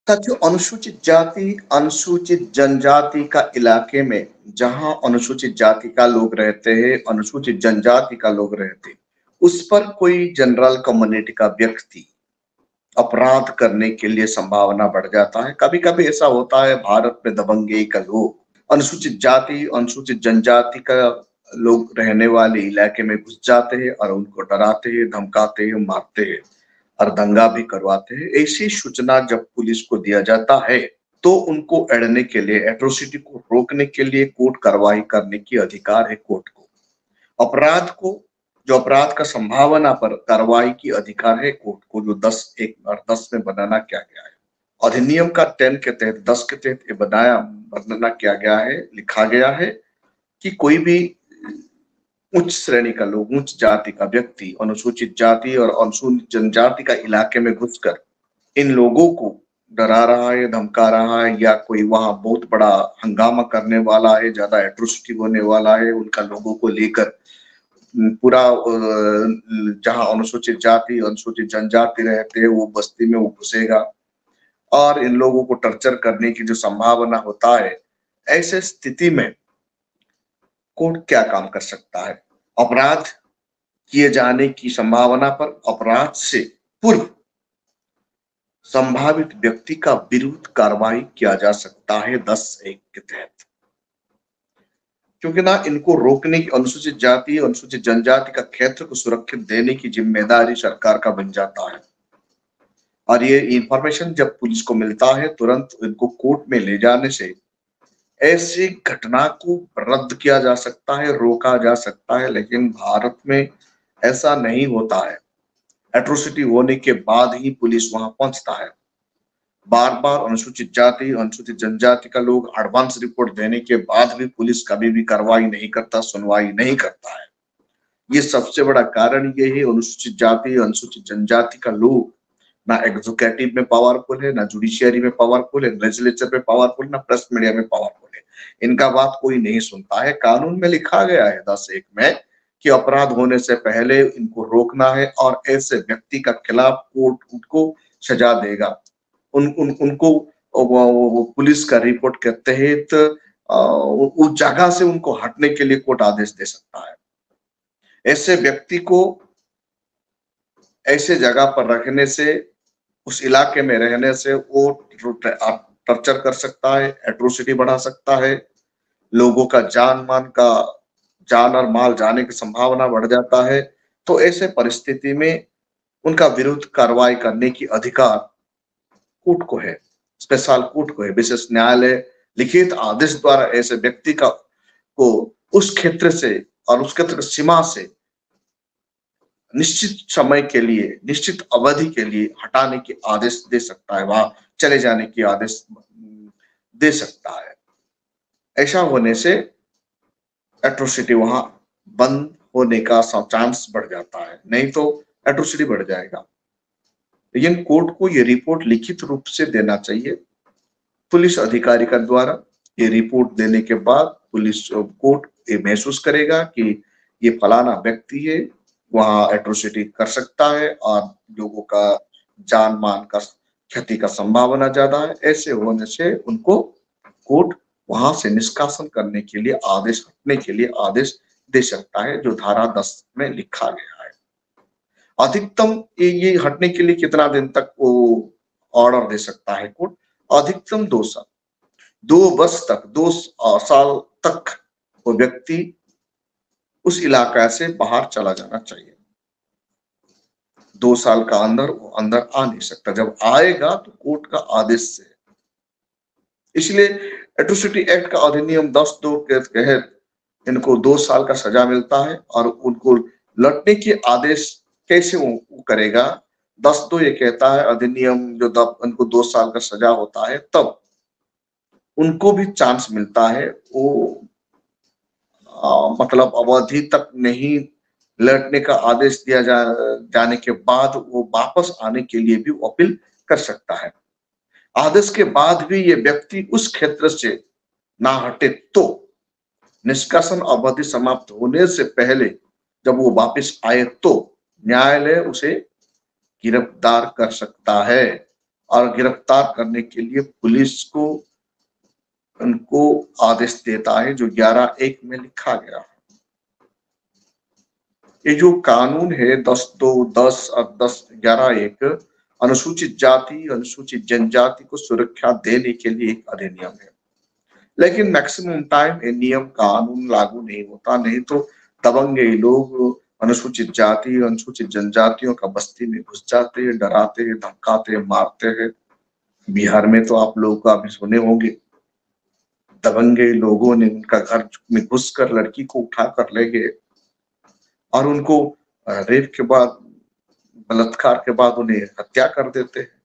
साथियों, अनुसूचित जाति, अनुसूचित जनजाति का इलाके में जहां अनुसूचित जाति का लोग रहते हैं, अनुसूचित जनजाति का लोग रहते हैं, उस पर कोई जनरल कम्युनिटी का व्यक्ति अपराध करने के लिए संभावना बढ़ जाता है। कभी कभी ऐसा होता है भारत में दबंगई का लोग अनुसूचित जाति, अनुसूचित जनजाति का लोग रहने वाले इलाके में घुस जाते हैं और उनको डराते हैं, धमकाते हैं, मारते हैं और दंगा भी करवाते हैं। ऐसी सूचना जब पुलिस को दिया जाता है तो उनको एड़ने के लिए, एट्रोसिटी को रोकने के लिए कोर्ट कार्रवाई करने की अधिकार है कोर्ट को। अपराध को, जो अपराध का संभावना पर कार्रवाई की अधिकार है कोर्ट को, जो 10(1) और 10 में बनाना क्या गया है। अधिनियम का 10 के तहत, 10 के तहत ये बनाना क्या गया है, लिखा गया है कि कोई भी उच्च श्रेणी का लोग, उच्च जाति का व्यक्ति अनुसूचित जाति और अनुसूचित जनजाति का इलाके में घुसकर इन लोगों को डरा रहा है, धमका रहा है, या कोई वहां बहुत बड़ा हंगामा करने वाला है, ज्यादा एट्रोसिटी होने वाला है, उनका लोगों को लेकर पूरा जहां अनुसूचित जाति, अनुसूचित जनजाति रहते हैं वो बस्ती में वो घुसेगा और इन लोगों को टर्चर करने की जो संभावना होता है, ऐसे स्थिति में कोर्ट क्या काम कर सकता है। अपराध किए जाने की संभावना पर अपराध से पूर्व संभावित व्यक्ति का विरुद्ध कार्रवाई किया जा सकता है 10(1) के तहत, क्योंकि ना इनको रोकने की, अनुसूचित जाति, अनुसूचित जनजाति का क्षेत्र को सुरक्षित देने की जिम्मेदारी सरकार का बन जाता है। और ये इंफॉर्मेशन जब पुलिस को मिलता है तुरंत इनको कोर्ट में ले जाने से ऐसी घटना को रद्द किया जा सकता है, रोका जा सकता है। लेकिन भारत में ऐसा नहीं होता है। एट्रोसिटी होने के बाद ही पुलिस वहां पहुंचता है। बार बार अनुसूचित जाति, अनुसूचित जनजाति का लोग एडवांस रिपोर्ट देने के बाद भी पुलिस कभी भी कार्रवाई नहीं करता, सुनवाई नहीं करता है। ये सबसे बड़ा कारण ये है, अनुसूचित जाति, अनुसूचित जनजाति का लोग ना एग्जीक्यूटिव में पावरफुल है, ना जुडिशियरी में पावरफुल है, लेजिस्लेचर में पावरफुल, ना प्रेस मीडिया में पावरफुल है। इनका बात कोई नहीं सुनता है। कानून में लिखा गया है 10(1) में कि अपराध होने से पहले इनको रोकना है और ऐसे व्यक्ति का खिलाफ कोर्ट उनको सजा देगा। उनको पुलिस का रिपोर्ट के तहत उस जगह से उनको हटने के लिए कोर्ट आदेश दे सकता है। ऐसे व्यक्ति को ऐसे जगह पर रखने से, उस इलाके में रहने से वो टर्चर कर सकता है, एट्रोसिटी बढ़ा सकता है, लोगों का जान और माल जाने की संभावना बढ़ जाता है। तो ऐसे परिस्थिति में उनका विरुद्ध कार्रवाई करने की अधिकार कोर्ट को है, स्पेशल कोर्ट को है। विशेष न्यायालय लिखित आदेश द्वारा ऐसे व्यक्ति को उस क्षेत्र से और उस क्षेत्र की सीमा से निश्चित समय के लिए, निश्चित अवधि के लिए हटाने की आदेश दे सकता है, वहां चले जाने की आदेश दे सकता है। ऐसा होने से एट्रोसिटी वहां बंद होने का चांस बढ़ जाता है, नहीं तो एट्रोसिटी बढ़ जाएगा। लेकिन कोर्ट को ये रिपोर्ट लिखित रूप से देना चाहिए पुलिस अधिकारी का द्वारा। ये रिपोर्ट देने के बाद पुलिस कोर्ट ये महसूस करेगा कि ये फलाना व्यक्ति है, वहां एट्रोसिटी कर सकता है और लोगों का जान मान का क्षति का संभावना ज्यादा है। ऐसे होने से उनको कोर्ट वहां से निष्कासन करने के लिए आदेश, हटने के लिए आदेश दे सकता है, जो धारा 10 में लिखा गया है। अधिकतम ये हटने के लिए कितना दिन तक वो ऑर्डर दे सकता है कोर्ट? अधिकतम 2 साल, 2 वर्ष तक, 2 साल तक वो व्यक्ति उस इलाका से बाहर चला जाना चाहिए। 2 साल का अंदर वो अंदर आ नहीं सकता। जब आएगा तो कोर्ट का आदेश से। इसलिए एट्रोसिटी एक्ट का अधिनियम 10(2) के तहत इनको 2 साल का सजा मिलता है। और उनको लौटने की आदेश कैसे वो करेगा? 10(2) ये कहता है अधिनियम, जो उनको 2 साल का सजा होता है तब उनको भी चांस मिलता है, वो मतलब अवधि तक नहीं लौटने का आदेश दिया जाने के बाद वो वापस आने के लिए भी अपील कर सकता है। आदेश के बाद भी ये व्यक्ति उस क्षेत्र से ना हटे तो निष्कासन अवधि समाप्त होने से पहले जब वो वापस आए तो न्यायालय उसे गिरफ्तार कर सकता है। और गिरफ्तार करने के लिए पुलिस को उनको आदेश देता है, जो 11(1) में लिखा गया है। ये जो कानून है 10(2)(10) और 10(11)(1) अनुसूचित जाति, अनुसूचित जनजाति को सुरक्षा देने के लिए एक अधिनियम है। लेकिन मैक्सिमम टाइम ये नियम कानून लागू नहीं होता, नहीं तो दबंगे लोग अनुसूचित जाति, अनुसूचित जनजातियों का बस्ती में घुस जाते हैं, डराते हैं, धमकाते हैं, मारते हैं। बिहार में तो आप लोगों को अभी सुने होंगे, दबंगे लोगों ने उनका घर में घुसकर लड़की को उठा कर ले गए और उनको रेप के बाद, बलात्कार के बाद उन्हें हत्या कर देते हैं।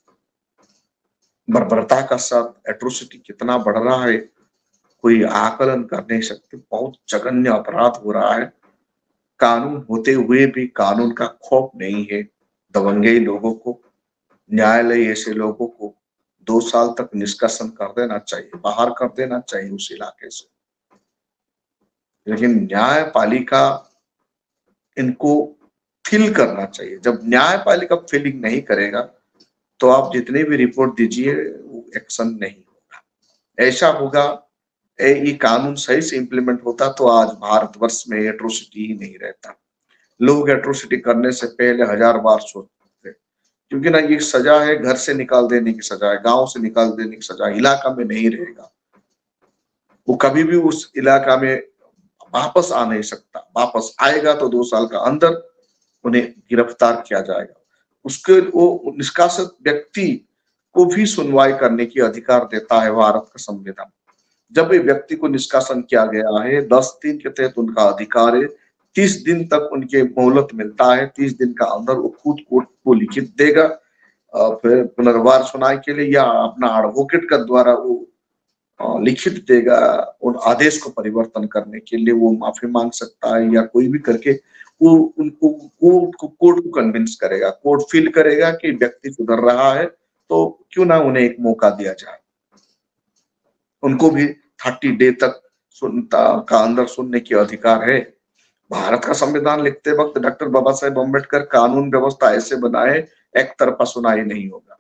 बर्बरता का साथ एट्रोसिटी कितना बढ़ रहा है कोई आकलन कर नहीं सकते। बहुत जघन्य अपराध हो रहा है, कानून होते हुए भी कानून का खौफ नहीं है। दबंगे लोगों को, न्यायालय ऐसे लोगों को 2 साल तक निष्कासन कर देना चाहिए, बाहर कर देना चाहिए उस इलाके से। लेकिन न्यायपालिका इनको फील करना चाहिए। जब न्यायपालिका फीलिंग नहीं करेगा तो आप जितने भी रिपोर्ट दीजिए वो एक्शन नहीं होगा। ऐसा होगा ये कानून सही से इम्प्लीमेंट होता तो आज भारतवर्ष में एट्रोसिटी ही नहीं रहता। लोग एट्रोसिटी करने से पहले 1000 बार सोचते, क्योंकि ना ये सजा है, घर से निकाल देने की सजा है, गांव से निकाल देने की सजा, इलाका में नहीं रहेगा। वो कभी भी उस इलाका में वापस आ नहीं सकता। वापस आएगा तो 2 साल का अंदर उन्हें गिरफ्तार किया जाएगा। उसके वो निष्कासित व्यक्ति को भी सुनवाई करने की अधिकार देता है भारत का संविधान। जब एक व्यक्ति को निष्कासन किया गया है 10 दिन के तहत उनका अधिकार है, 30 दिन तक उनके मोहलत मिलता है। 30 दिन का अंदर वो खुद कोर्ट को लिखित देगा, फिर पुनर्वार सुनाई के लिए या अपना एडवोकेट का द्वारा वो लिखित देगा। उन आदेश को परिवर्तन करने के लिए वो माफी मांग सकता है या कोई भी करके वो उनको कोर्ट को कन्विंस करेगा। कोर्ट फील करेगा कि व्यक्ति सुधर रहा है तो क्यों ना उन्हें एक मौका दिया जाए। उनको भी 30 डे तक सुनता का अंदर सुनने की अधिकार है। भारत का संविधान लिखते वक्त डॉक्टर बाबा साहेब अम्बेडकर कानून व्यवस्था ऐसे बनाए एक तरफा सुनाई नहीं होगा।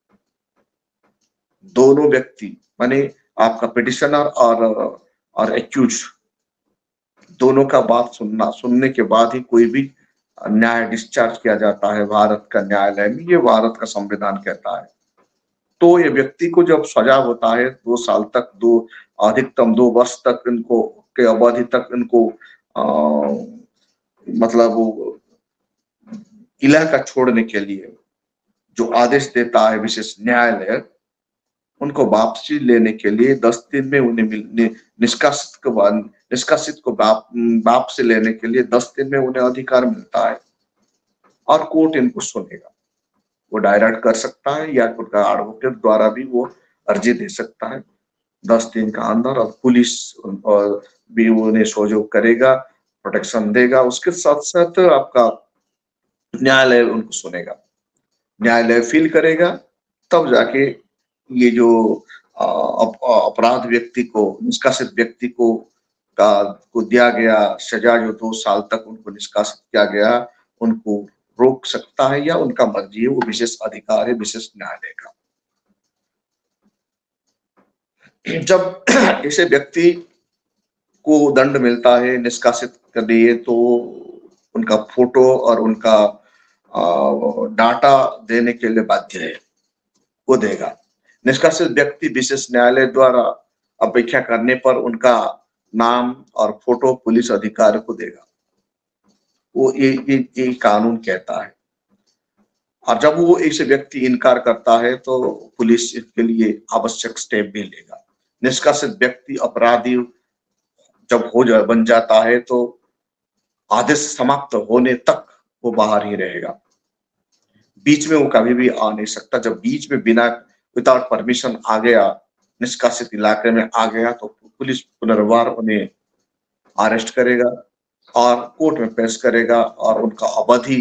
दोनों व्यक्ति माने आपका पिटिशनर और एक्यूज दोनों का बात सुनने के बाद ही कोई भी न्याय डिस्चार्ज किया जाता है भारत का न्यायालय में। ये भारत का संविधान कहता है। तो ये व्यक्ति को जब सजा होता है 2 साल तक, अधिकतम 2 वर्ष तक इनको के अवधि तक इनको मतलब इलाका छोड़ने के लिए जो आदेश देता है विशेष न्यायालय, उनको वापसी लेने के लिए 10 दिन में उन्हें निष्कासित को वापसी लेने के लिए 10 दिन में उन्हें अधिकार मिलता है और कोर्ट इनको सुनेगा। वो डायरेक्ट कर सकता है या उनका एडवोकेट द्वारा भी वो अर्जी दे सकता है 10 दिन का अंदर। और पुलिस और भी उन्हें सहयोग करेगा, प्रोटेक्शन देगा। उसके साथ साथ आपका न्यायालय उनको सुनेगा, न्यायालय फील करेगा, तब जाके ये जो अपराध व्यक्ति को, निष्कासित व्यक्ति को दिया गया सजा, जो 2 साल तक उनको निष्कासित किया गया, उनको रोक सकता है या उनका मर्जी है। वो विशेष अधिकार है विशेष न्यायालय का। जब ऐसे व्यक्ति को दंड मिलता है निष्कासित कर दिए तो उनका फोटो और उनका डाटा देने के लिए बाध्य है, वो देगा। निष्कासित व्यक्ति विशेष न्यायालय द्वारा अपेक्षा करने पर उनका नाम और फोटो पुलिस अधिकारी को देगा। वो ये कानून कहता है। और जब वो ऐसे व्यक्ति इनकार करता है तो पुलिस इसके लिए आवश्यक स्टेप भी लेगा। निष्कासित व्यक्ति अपराधी जब बन जाता है तो आदेश समाप्त होने तक वो बाहर ही रहेगा, बीच में वो कभी भी आ नहीं सकता। जब बीच में विदाउट परमिशन आ गया, निष्कासित इलाके में आ गया, तो पुलिस पुनर्वार उन्हें अरेस्ट करेगा और कोर्ट में पेश करेगा और उनका अवधि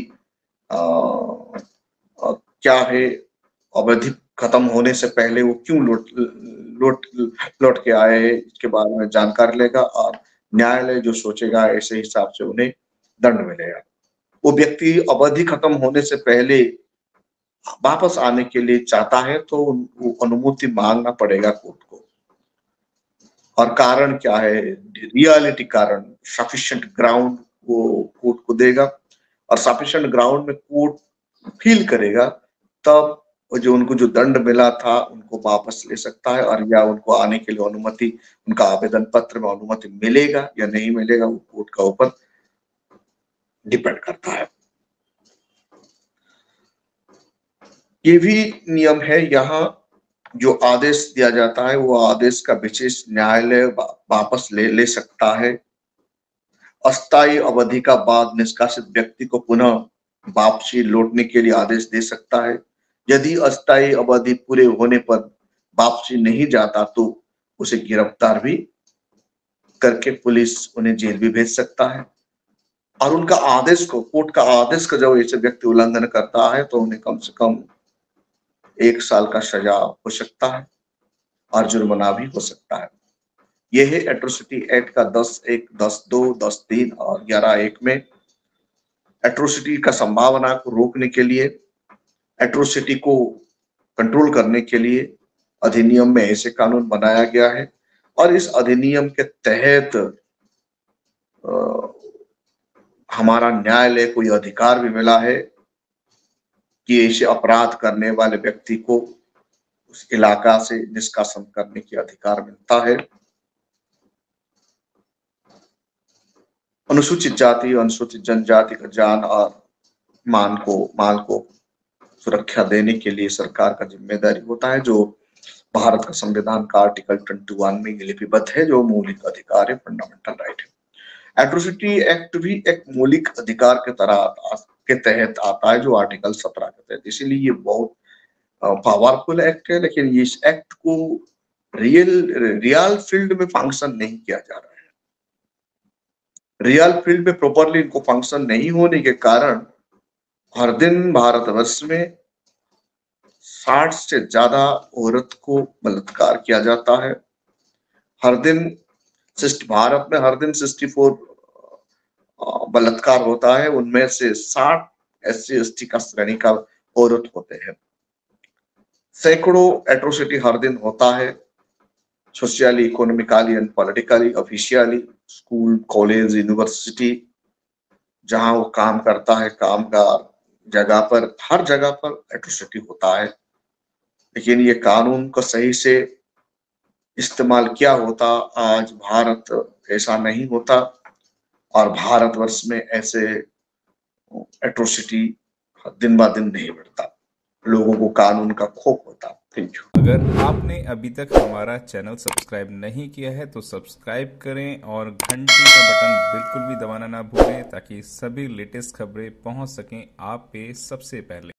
क्या है, अवधि खत्म होने से पहले वो क्यों लौट के आए हैं इसके बारे में जानकारी लेगा और न्यायालय जो सोचेगा ऐसे हिसाब से उन्हें दंड मिलेगा। वो व्यक्ति अवधि खत्म होने से पहले वापस आने के लिए चाहता है तो उनको अनुमति मांगना पड़ेगा कोर्ट को। और कारण क्या है, रियलिटी कारण, सफिशिएंट ग्राउंड वो कोर्ट को देगा, और सफिशिएंट ग्राउंड में कोर्ट फील करेगा तब जो उनको जो दंड मिला था उनको वापस ले सकता है, और या उनको आने के लिए अनुमति, उनका आवेदन पत्र में अनुमति मिलेगा या नहीं मिलेगा वो कोर्ट का ऊपर डिपेंड करता है। ये भी नियम है, यहाँ जो आदेश दिया जाता है वो आदेश का विशेष न्यायालय वापस ले सकता है। अस्थायी अवधि का बाद निष्कासित व्यक्ति को पुनः वापसी लौटने के लिए आदेश दे सकता है। यदि अस्थायी अवधि पूरे होने पर वापसी नहीं जाता तो उसे गिरफ्तार भी करके पुलिस उन्हें जेल भी भेज सकता है। और उनका आदेश को, कोर्ट का आदेश का जब ऐसे व्यक्ति उल्लंघन करता है तो उन्हें कम से कम 1 साल का सजा हो सकता है और जुर्माना भी हो सकता है। यह है एट्रोसिटी एक्ट का 10(1), 10(2), 10(3) और 11(1) में एट्रोसिटी का संभावना को रोकने के लिए, एट्रोसिटी को कंट्रोल करने के लिए अधिनियम में ऐसे कानून बनाया गया है। और इस अधिनियम के तहत हमारा न्यायालय को यह अधिकार भी मिला है कि ऐसे अपराध करने वाले व्यक्ति को उस इलाका से निष्कासन करने की अधिकार मिलता है। अनुसूचित जाति, अनुसूचित जनजाति का जान और माल को सुरक्षा देने के लिए सरकार का जिम्मेदारी होता है, जो भारत का संविधान का आर्टिकल 21 में लिपिबद्ध है, जो मौलिक अधिकार है, फंडामेंटल राइट है। एट्रोसिटी एक्ट भी एक मौलिक अधिकार के तहत आता है, जो आर्टिकल 17 के तहत, इसीलिए ये बहुत पावरफुल एक्ट है। लेकिन इस एक्ट को रियल फील्ड में फंक्शन नहीं किया जा रहा है। रियल फील्ड में प्रॉपरली इनको फंक्शन नहीं होने के कारण हर दिन भारतवर्ष में 60 से ज्यादा औरत को बलात्कार किया जाता है। हर दिन भारत में हर दिन 64 बलात्कार होता है, उनमें से 60 SC/ST का श्रेणी का औरत होते हैं। सैकड़ों एट्रोसिटी हर दिन होता है, socially, economically and politically, officially, school, college, university, जहां वो काम करता है, काम का जगह पर, हर जगह पर एट्रोसिटी होता है। लेकिन ये कानून को सही से इस्तेमाल क्या होता, आज भारत ऐसा नहीं होता, और भारतवर्ष में ऐसे एट्रोसिटी दिन ब दिन नहीं बढ़ता, लोगों को कानून का खौफ होता। Thank you. अगर आपने अभी तक हमारा चैनल सब्सक्राइब नहीं किया है तो सब्सक्राइब करें और घंटी का बटन बिल्कुल भी दबाना ना भूलें, ताकि सभी लेटेस्ट खबरें पहुंच सकें आप पे सबसे पहले।